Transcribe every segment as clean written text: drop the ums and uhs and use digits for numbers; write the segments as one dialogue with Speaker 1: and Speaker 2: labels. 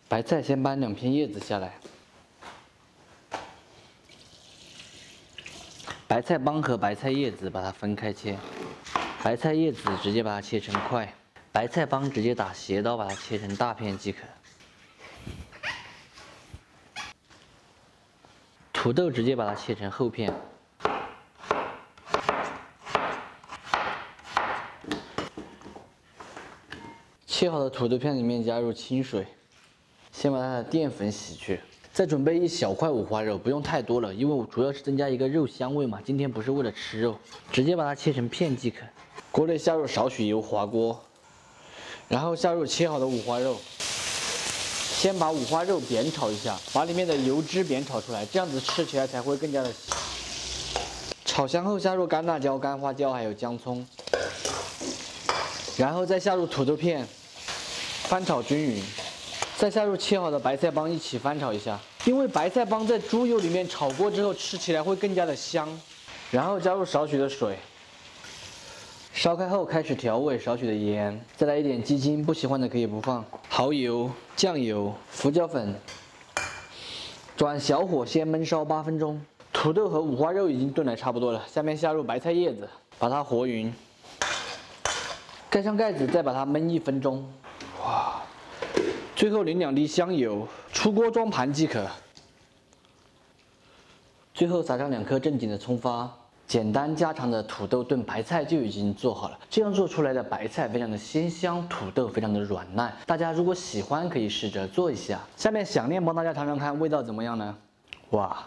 Speaker 1: 白菜先搬2片叶子下来，白菜帮和白菜叶子把它分开切，白菜叶子直接把它切成块，白菜帮直接打斜刀把它切成大片即可。土豆直接把它切成厚片。 切好的土豆片里面加入清水，先把它的淀粉洗去，再准备1小块五花肉，不用太多了，因为我主要是增加一个肉香味嘛，今天不是为了吃肉，直接把它切成片即可。锅内下入少许油，滑锅，然后下入切好的五花肉，先把五花肉煸炒一下，把里面的油脂煸炒出来，这样子吃起来才会更加的香。炒香后下入干辣椒、干花椒还有姜葱，然后再下入土豆片。 翻炒均匀，再下入切好的白菜帮一起翻炒一下，因为白菜帮在猪油里面炒过之后，吃起来会更加的香。然后加入少许的水，烧开后开始调味，少许的盐，再来一点鸡精，不喜欢的可以不放。蚝油、酱油、胡椒粉，转小火先焖烧8分钟。土豆和五花肉已经炖得差不多了，下面下入白菜叶子，把它和匀，盖上盖子，再把它焖1分钟。 哇！最后淋2滴香油，出锅装盘即可。最后撒上2颗正经的葱花，简单家常的土豆炖白菜就已经做好了。这样做出来的白菜非常的鲜香，土豆非常的软烂。大家如果喜欢，可以试着做一下。下面想念帮大家尝尝看味道怎么样呢？哇！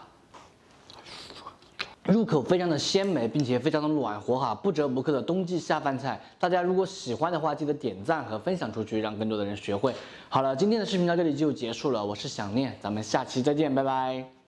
Speaker 1: 入口非常的鲜美，并且非常的暖和哈，不折不扣的冬季下饭菜。大家如果喜欢的话，记得点赞和分享出去，让更多的人学会。好了，今天的视频到这里就结束了，我是想念，咱们下期再见，拜拜。